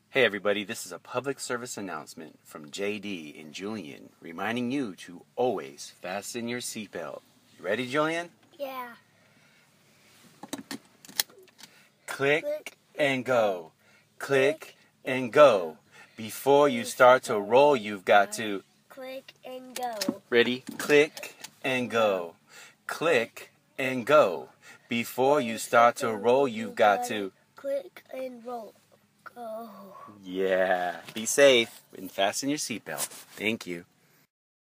Hey everybody, this is a public service announcement from JD and Julian reminding you to always fasten your seatbelt. You ready, Julian? Yeah. Click and go. Click and go. Before you start to roll, you've got to Click and go. ready? Click and go. Click and go. Before you start to roll, you've got to click and roll. Go. Yeah. Be safe and fasten your seatbelt. Thank you.